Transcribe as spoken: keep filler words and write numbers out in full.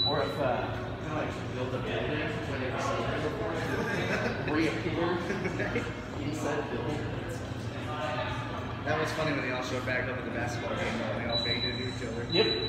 Or if uh, kind of like build a building where they just reappear inside the building. That was funny when they all showed back up at the basketball game though, and they all faded into each other. Yep.